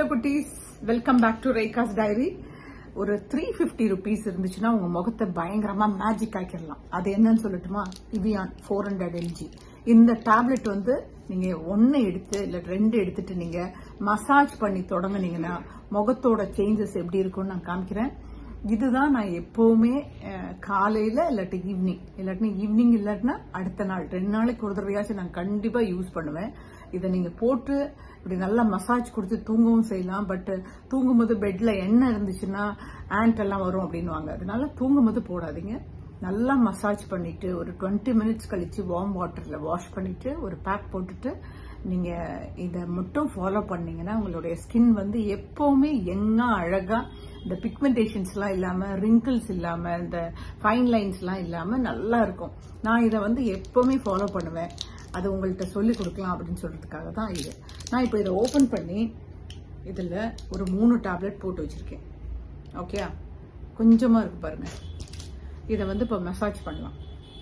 குட்டீஸ், welcome back to Rekha's diary. ஒரு 350 rupees இருந்துச்சுன்னா உங்க முகத்தை பயங்கரமா மேஜிக் ஆக்கிடலாம். அது என்னன்னு சொல்லட்டுமா? இவியான் 400 mg. இந்த டேப்லெட் வந்து நீங்க 1 எடுத்து இல்ல 2 எடுத்துட்டு நீங்க மசாஜ் பண்ணி தொடங்குனீங்கன்னா முகத்தோட சேஞ்சஸ் எப்படி இருக்கும்னு நான் காமிக்கிறேன். இதுதான் நான் எப்பவுமே காலையில இல்லாட்டி ஈவினிங் இல்லாட்டினா அடுத்த நாள் 2 நாளைக்கு ஒரு தடவையாச்சும் நான் கண்டிப்பா யூஸ் பண்ணுவேன். இதை நீங்க போட்டு இப்படி நல்லா மசாஜ் கொடுத்து தூங்கவும் செய்யலாம். பட் தூங்கும்போது பெட்ல எண்ணெய் இருந்துச்சுன்னா ஆண்ட் எல்லாம் வரும் அப்படின்னுவாங்க. அதனால தூங்கும்போது போடாதீங்க. நல்லா மசாஜ் பண்ணிட்டு ஒரு 20 minutes கழிச்சு வார்ம் வாட்டர்ல வாஷ் பண்ணிட்டு ஒரு பேக் போட்டுட்டு நீங்க இதை மட்டும் ஃபாலோ பண்ணீங்கன்னா உங்களுடைய ஸ்கின் வந்து எப்பவுமே யங்கா அழகா இந்த பிக்மெண்டேஷன்ஸ் எல்லாம் இல்லாம ரிங்கிள்ஸ் இல்லாம இந்த ஃபைன் லைன்ஸ் எல்லாம் இல்லாம நல்லா இருக்கும். நான் இதை வந்து எப்பவுமே ஃபாலோ பண்ணுவேன். அது உங்கள்கிட்ட சொல்லி கொடுக்கலாம் அப்படின்னு சொல்றதுக்காக தான் இது. நான் இப்போ இதை ஓபன் பண்ணி இதுல ஒரு 3 டேப்லெட் போட்டு வச்சிருக்கேன். ஓகே, கொஞ்சமா இருக்கு பாருங்க. இதை வந்து இப்போ மசாஜ் பண்ணலாம்.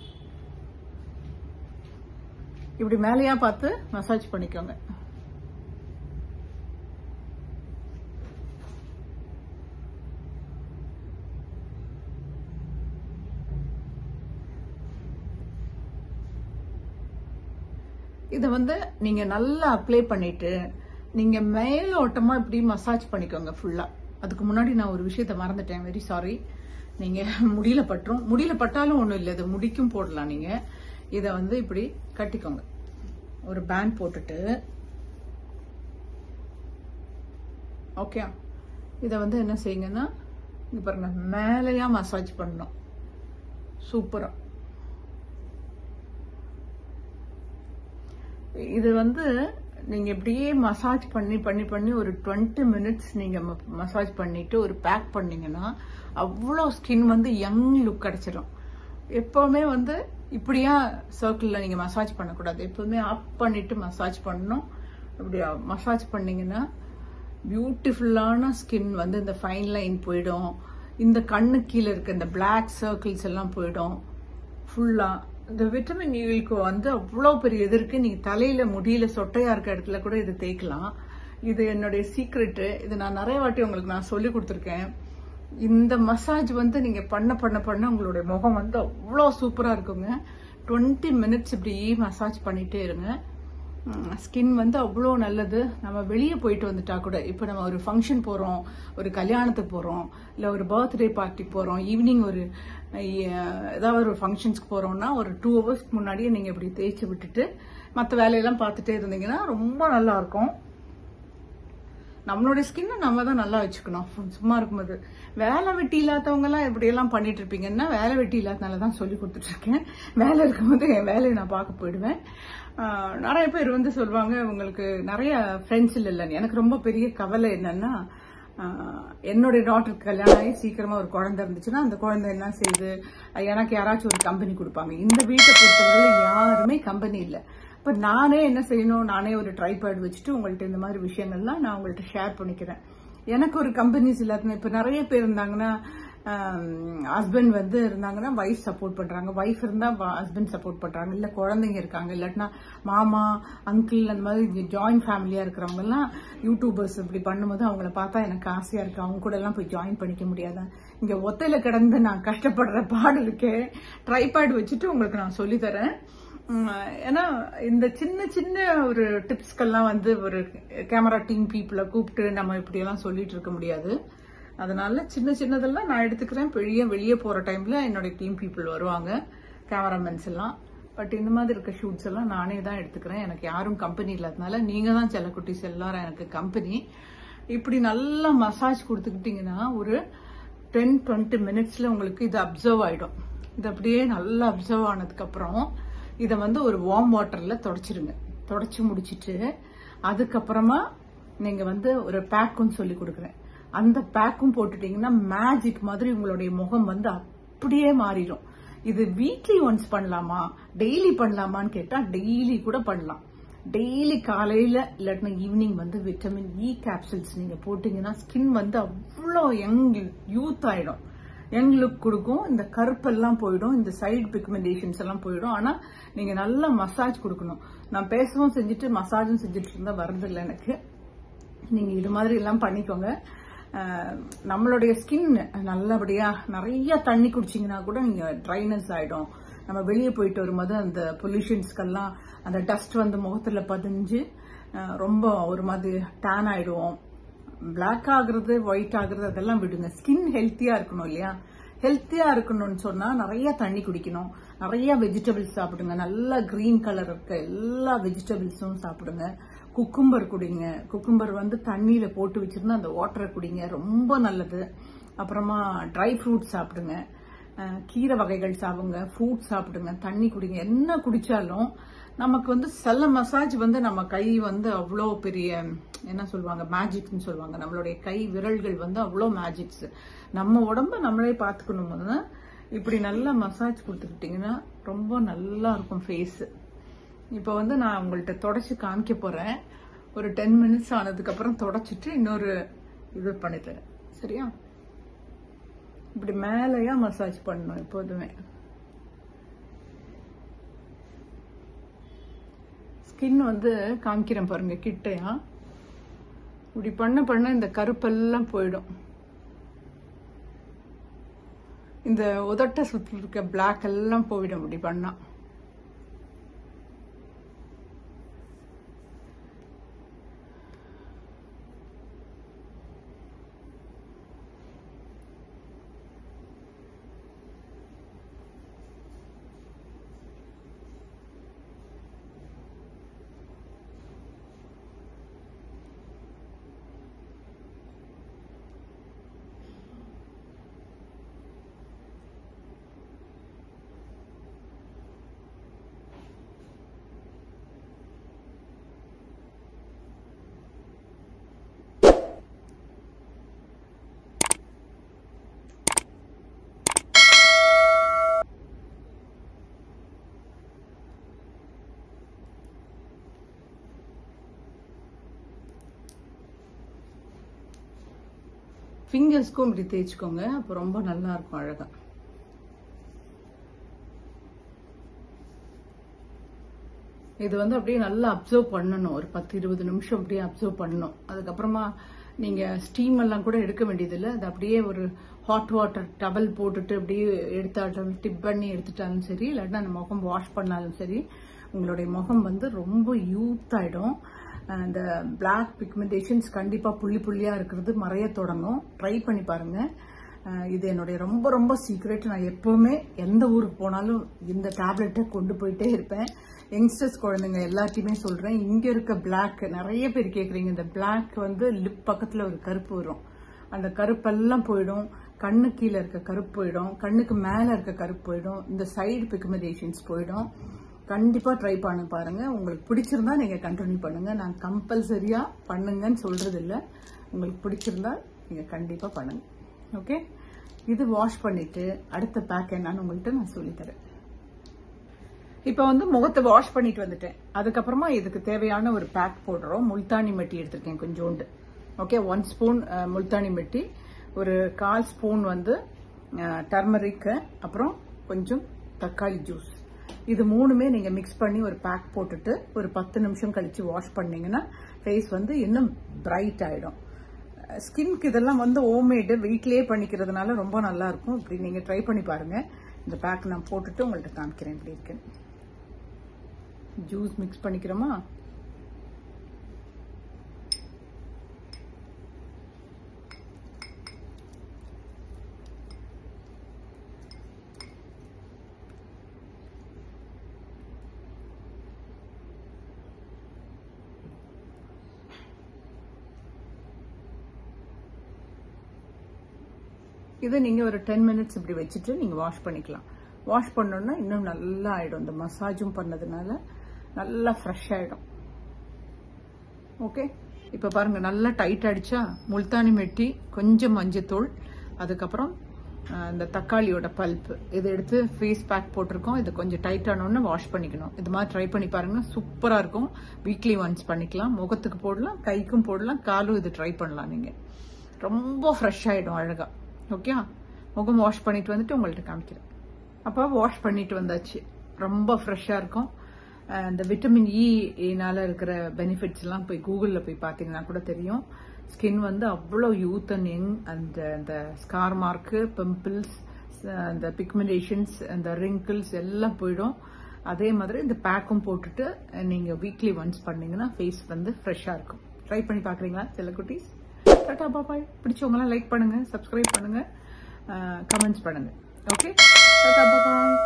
இப்படி மேலையா பார்த்து மசாஜ் பண்ணிக்கோங்க. இதை வந்து நீங்க நல்லா அப்ளை பண்ணிட்டு நீங்க மேலோட்டமா இப்படி மசாஜ் பண்ணிக்கோங்க ஃபுல்லா. அதுக்கு முன்னாடி நான் ஒரு விஷயத்த மறந்துட்டேன், வெரி சாரி. நீங்க முடியல பட்டாலும் ஒண்ணும் இல்லை, இது முடிக்கும் போடலாம். நீங்க இதை வந்து இப்படி கட்டிக்கோங்க, ஒரு பேண்ட் போட்டுட்டு. ஓகே, இதை வந்து என்ன செய்யுங்கன்னா இங்க பாருங்க, மேலையா மசாஜ் பண்ணணும். சூப்பரா. இது வந்து நீங்க இப்படியே மசாஜ் பண்ணி ஒரு 20 minutes நீங்க மசாஜ் பண்ணிட்டு ஒரு பேக் பண்ணீங்கன்னா அவ்வளோ ஸ்கின் வந்து யங் லுக் கிடைச்சிடும். எப்பவுமே வந்து இப்படியா சர்க்கிள்ல நீங்க மசாஜ் பண்ணக்கூடாது. எப்பவுமே அப் பண்ணிட்டு மசாஜ் பண்ணணும். இப்படி மசாஜ் பண்ணீங்கன்னா பியூட்டிஃபுல்லான ஸ்கின் வந்து இந்த ஃபைன் லைன் போயிடும். இந்த கண்ணு கீழே இருக்க இந்த பிளாக் சர்க்கிள்ஸ் எல்லாம் போயிடும் ஃபுல்லா. இந்த விட்டமின் ஈக்கு வந்து அவ்வளோ பெரிய இது இருக்கு. நீங்க தலையில முடியல சொட்டையா இருக்க இடத்துல கூட இது தேய்க்கலாம். இது என்னுடைய சீக்ரெட்டு. இது நான் நிறைய வாட்டி உங்களுக்கு நான் சொல்லி கொடுத்துருக்கேன். இந்த மசாஜ் வந்து நீங்க பண்ண உங்களுடைய முகம் வந்து அவ்வளோ சூப்பரா இருக்குங்க. 20 minutes இப்படி மசாஜ் பண்ணிட்டே இருங்க. ஸ்கின் வந்து அவ்வளோ நல்லது. நம்ம வெளியே போயிட்டு வந்துட்டா கூட, இப்போ நம்ம ஒரு ஃபங்க்ஷன் போறோம், ஒரு கல்யாணத்துக்கு போறோம், இல்லை ஒரு பர்த்டே பார்ட்டி போறோம், ஈவினிங் ஒரு ஏதாவது ஒரு ஃபங்க்ஷன்ஸ்க்கு போறோம்னா ஒரு 2 hours முன்னாடியே நீங்க இப்படி தேய்ச்சி விட்டுட்டு மற்ற வேலையெல்லாம் பார்த்துட்டே இருந்தீங்கன்னா ரொம்ப நல்லா இருக்கும். நம்மளுடைய ஸ்கின்னை நம்ம தான் நல்லா வச்சுக்கணும். சும்மா இருக்கும்போது வேலை வெட்டி இல்லாதவங்க எல்லாம் இப்படியெல்லாம் பண்ணிட்டு இருப்பீங்கன்னா, வேலை வெட்டி இல்லாதனால தான் சொல்லி கொடுத்துட்டு இருக்கேன். வேலை இருக்கும்போது என் வேலையை நான் பார்க்க போயிடுவேன். நிறைய பேர் வந்து சொல்லுவாங்க, உங்களுக்கு நிறைய ஃப்ரெண்ட்ஸ் இல்லைன்னு. எனக்கு ரொம்ப பெரிய கவலை என்னன்னா, என்னுடைய டாக்டருக்கு கல்யாணம் ஆகி சீக்கிரமா ஒரு குழந்தை இருந்துச்சுன்னா அந்த குழந்தை என்ன செய்யுது, எனக்கு யாராச்சும் ஒரு கம்பெனி கொடுப்பாங்க. இந்த வீட்டை பொறுத்தவரை யாருமே கம்பெனி இல்லை. இப்ப நானே என்ன செய்யணும், நானே ஒரு ட்ரைபேட் வச்சுட்டு உங்கள்ட்ட இந்த மாதிரி விஷயங்கள்லாம் நான் உங்கள்ட்ட ஷேர் பண்ணிக்கிறேன். எனக்கு ஒரு கம்பெனிஸ் இல்லாத இப்ப நிறைய பேர் இருந்தாங்கன்னா, ஹஸ்பண்ட் வந்து இருந்தாங்கன்னா வைஃப் சப்போர்ட் பண்றாங்க, வைஃப் இருந்தா ஹஸ்பண்ட் சப்போர்ட் பண்றாங்க, இல்ல குழந்தைங்க இருக்காங்க, இல்லாட்டினா மாமா அங்கிள் அந்த மாதிரி ஜாயிண்ட் ஃபேமிலியா இருக்கிறவங்க எல்லாம் யூடியூபர்ஸ் இப்படி பண்ணும்போது அவங்கள பார்த்தா எனக்கு ஆசையா இருக்கு. அவங்க கூட எல்லாம் போய் ஜாயின் பண்ணிக்க முடியாதா? இங்க ஒத்தையில கிடந்து நான் கஷ்டப்படுற பாடலுக்கு ட்ரைபேட் வச்சுட்டு உங்களுக்கு நான் சொல்லி தரேன். ஏன்னா இந்த சின்ன ஒரு டிப்ஸ்கெல்லாம் வந்து ஒரு கேமரா டீம் பீப்புளை கூப்பிட்டு நம்ம இப்படி எல்லாம் சொல்லிட்டு இருக்க முடியாது. அதனால சின்னதெல்லாம் நான் எடுத்துக்கிறேன். வெளியே போற டைம்ல என்னுடைய டீம் பீப்புள் வருவாங்க, கேமராமேன்ஸ் எல்லாம். பட் இந்த மாதிரி இருக்க ஷூட்ஸ் எல்லாம் நானே தான் எடுத்துக்கிறேன். எனக்கு யாரும் கம்பெனி இல்லாதனால நீங்க தான் செல்ல குட்டீஸ் எல்லாரும் எனக்கு கம்பெனி. இப்படி நல்லா மசாஜ் கொடுத்துக்கிட்டீங்கன்னா ஒரு 10-20 minutesல உங்களுக்கு இது அப்சர்வ் ஆயிடும். இது அப்படியே நல்லா அப்சர்வ் ஆனதுக்கு அப்புறம் இதை வந்து ஒரு வார்ம் வாட்டர்ல தொடச்சிருங்க. தொடச்சு முடிச்சிட்டு அதுக்கப்புறமா நீங்க வந்து ஒரு பேக்கும் சொல்லி கொடுக்குறேன். அந்த பேக்கும் போட்டுட்டீங்கன்னா மேஜிக் மாதிரி உங்களுடைய முகம் வந்து அப்படியே மாறிடும். இது வீக்லி ஒன்ஸ் பண்ணலாமா, டெய்லி பண்ணலாமான்னு கேட்டா டெய்லி கூட பண்ணலாம். டெய்லி காலையில இல்லாட்டினா ஈவினிங் வந்து விட்டமின் இ கேப்சூல்ஸ் நீங்க போட்டீங்கன்னா ஸ்கின் வந்து அவ்வளோ யங் யூத் ஆயிடும், யங் லுக் கொடுக்கும். இந்த கருப்பெல்லாம் போயிடும், இந்த சைடு பிக்மெண்டேஷன்ஸ் எல்லாம் போயிடும். ஆனா நீங்க நல்லா மசாஜ் கொடுக்கணும். நான் பேசவும் செஞ்சுட்டு மசாஜும் செஞ்சுட்டு இருந்தா வரதில்லை எனக்கு. நீங்க இது மாதிரி எல்லாம் பண்ணிக்கோங்க. நம்மளுடைய ஸ்கின் நல்லபடியா நிறைய தண்ணி குடிச்சீங்கன்னா கூட நீங்க ட்ரைனஸ் ஆயிடும். நம்ம வெளியே போயிட்டு வரும்போது அந்த பொல்யூஷன்ஸ்க்கெல்லாம் அந்த டஸ்ட் வந்து முகத்துல பதிஞ்சு ரொம்ப ஒரு மாதிரி டேன் ஆயிடுவோம். பிளாக் ஆகுறது, ஒயிட் ஆகுறது அதெல்லாம் விடுங்க. ஸ்கின் ஹெல்த்தியா இருக்கணும் இல்லையா? ஹெல்த்தியா இருக்கணும்னு சொன்னா நிறைய தண்ணி குடிக்கணும், நிறைய வெஜிடபிள்ஸ் சாப்பிடுங்க. நல்ல கிரீன் கலர் இருக்க எல்லா வெஜிடபிள்ஸும் சாப்பிடுங்க. குக்கும்பர் குடிங்க. குக்கும்பர் வந்து தண்ணியில போட்டு வச்சிருந்தா அந்த வாட்டரை குடிங்க, ரொம்ப நல்லது. அப்புறமா ட்ரை ஃப்ரூட்ஸ் சாப்பிடுங்க, கீரை வகைகள் சாப்பிடுங்க, ஃப்ரூட் சாப்பிடுங்க, தண்ணி குடிங்க. என்ன குடிச்சாலும் நமக்கு வந்து செல்ல மசாஜ் வந்து நம்ம கை வந்து அவ்வளோ பெரிய என்ன சொல்லுவாங்க மேஜிக்னு சொல்லுவாங்க. நம்மளுடைய கை விரல்கள் வந்து அவ்வளோ மேஜிக்ஸ். நம்ம உடம்ப நம்மளே பார்த்துக்கணும் போதுதான் இப்படி நல்லா மசாஜ் கொடுத்துக்கிட்டீங்கன்னா ரொம்ப நல்லா இருக்கும் ஃபேஸ். இப்போ வந்து நான் உங்கள்கிட்ட தொடச்சி காமிக்க போறேன். ஒரு 10 minutes ஆனதுக்கு அப்புறம் தொடச்சிட்டு இன்னொரு இது பண்ணித்தரேன். சரியா? இப்படி மேலையா மசாஜ் பண்ணணும் எப்போதுமே. ஸ்கின் வந்து காமிக்கிறேன் பாருங்க கிட்டையா. இப்படி பண்ண இந்த கருப்பெல்லாம் போயிடும். இந்த உதட்ட சுற்றி இருக்க பிளாக் எல்லாம் போயிடும் இப்படி பண்ணா. ஃபிங்கர்ஸ்க்கும் இப்படி தேய்ச்சிக்கோங்க, அப்போ ரொம்ப நல்லா இருக்கும் அழகா. இது வந்து அப்படியே நல்லா அப்சர்வ் பண்ணணும். ஒரு 10-20 நிமிஷம் அப்படியே அப்சர்வ் பண்ணணும். அதுக்கப்புறமா நீங்க ஸ்டீம் எல்லாம் கூட எடுக்க வேண்டியதில்லை. அது அப்படியே ஒரு ஹாட் வாட்டர் டவல் போட்டுட்டு அப்படியே எடுத்தாலும் டிப் பண்ணி எடுத்துட்டாலும் சரி, இல்லாட்டா அந்த முகம் வாஷ் பண்ணாலும் சரி, உங்களுடைய முகம் வந்து ரொம்ப யூத் ஆயிடும். இந்த பிளாக் பிக்மெண்டேஷன்ஸ் கண்டிப்பா புள்ளி புள்ளியா இருக்கிறது மறைய தொடங்கும். ட்ரை பண்ணி பாருங்க. இது என்னுடைய ரொம்ப ரொம்ப சீக்ரெட். நான் எப்பவுமே எந்த ஊருக்கு போனாலும் இந்த டேப்லெட்டை கொண்டு போயிட்டே இருப்பேன். யங்ஸ்டர்ஸ் குழந்தைங்க எல்லாத்தையுமே சொல்றேன். இங்க இருக்க பிளாக் நிறைய பேர் கேக்குறீங்க. இந்த பிளாக் வந்து லிப் பக்கத்துல ஒரு கருப்பு வரும். அந்த கருப்பெல்லாம் போயிடும். கண்ணு கீழே இருக்க கருப்பு போயிடும். கண்ணுக்கு மேல இருக்க கருப்பு போயிடும். இந்த சைடு பிக்மெண்டேஷன்ஸ் போயிடும். கண்டிப்பா ட்ரை பண்ண பாருங்க. உங்களுக்கு பிடிச்சிருந்தா நீங்க கண்டினியூ பண்ணுங்க. நான் கம்பல்சரியா பண்ணுங்கன்னு சொல்றது இல்ல. உங்களுக்கு பிடிச்சிருந்தா நீங்க கண்டிப்பா பண்ணுங்க. ஓகே, இது வாஷ் பண்ணிட்டு அடுத்த பேக் என்னன்னு உங்கள்கிட்ட நான் சொல்லித்தரேன். இப்ப வந்து முகத்தை வாஷ் பண்ணிட்டு வந்துட்டேன். அதுக்கப்புறமா இதுக்கு தேவையான ஒரு பேக் போடுறோம். முல்தானி மெட்டி எடுத்திருக்கேன் கொஞ்சோண்டு. ஓகே, 1 ஸ்பூன் முல்தானி மெட்டி, ஒரு 1/4 ஸ்பூன் வந்து டர்மரிக், அப்புறம் கொஞ்சம் தக்காளி ஜூஸ். இது மூணுமே நீங்க மிக்ஸ் பண்ணி ஒரு பேக் போட்டுட்டு ஒரு 10 நிமிஷம் கழிச்சு வாஷ் பண்ணீங்கன்னா ஃபேஸ் வந்து இன்னும் பிரைட் ஆயிடும். ஸ்கின்க்கு இதெல்லாம் வந்து ஹோம்மேடு வீட்லயே பண்ணிக்கிறதுனால ரொம்ப நல்லா இருக்கும். இப்படி நீங்க ட்ரை பண்ணி பாருங்க. இந்த பேக் நான் போட்டுட்டு உங்கள்கிட்ட காமிக்கிறேன் எப்படி இருக்கு. ஜூஸ் மிக்ஸ் பண்ணிக்கிறோமா? இதை நீங்க ஒரு 10 minutes இப்படி வச்சுட்டு நீங்க வாஷ் பண்ணிக்கலாம். வாஷ் பண்ணோம்னா இன்னும் நல்லா ஆயிடும். இந்த மசாஜும் பண்ணதுனால நல்லா ஃப்ரெஷ் ஆயிடும். ஓகே, இப்ப பாருங்க நல்லா டைட் ஆயிடுச்சா. முல்தானி மெட்டி, கொஞ்சம் மஞ்சத்தூள், அதுக்கப்புறம் இந்த தக்காளியோட பல்ப் இதை எடுத்து ஃபேஸ் பேக் போட்டிருக்கோம். இது கொஞ்சம் டைட் ஆனோன்னு வாஷ் பண்ணிக்கணும். இது மாதிரி ட்ரை பண்ணி பாருங்க, சூப்பரா இருக்கும். வீக்லி ஒன்ஸ் பண்ணிக்கலாம். முகத்துக்கு போடலாம், கைக்கும் போடலாம், காலும் இது ட்ரை பண்ணலாம். நீங்க ரொம்ப ஃப்ரெஷ் ஆயிடும் அழகா. ஓகே, முகம் வாஷ் பண்ணிட்டு வந்துட்டு உங்கள்கிட்ட காமிக்கிறேன். அப்போ வாஷ் பண்ணிட்டு வந்தாச்சு. ரொம்ப ஃப்ரெஷ்ஷா இருக்கும். இந்த விட்டமின் ஈனால இருக்கிற பெனிஃபிட்ஸ் எல்லாம் போய் கூகுளில் போய் பார்த்தீங்கன்னா கூட தெரியும். ஸ்கின் வந்து அவ்வளோ யூத் அண்ட் யங். அந்த ஸ்கார் மார்க்கு, பிம்பிள்ஸ், அந்த பிக்மெண்டேஷன்ஸ், அந்த ரிங்கிள்ஸ் எல்லாம் போயிடும். அதே மாதிரி இந்த பேக்கும் போட்டுட்டு நீங்க வீக்லி ஒன்ஸ் பண்ணீங்கன்னா ஃபேஸ் வந்து ஃப்ரெஷ்ஷா இருக்கும். ட்ரை பண்ணி பாக்குறீங்களா செல்லக்குட்டீஸ்? Tata bye bye. பிடிச்சவங்களாம் லைக் பண்ணுங்க, சப்ஸ்கிரைப் பண்ணுங்க, கமெண்ட்ஸ் பண்ணுங்க. Okay, tata பாபாய்.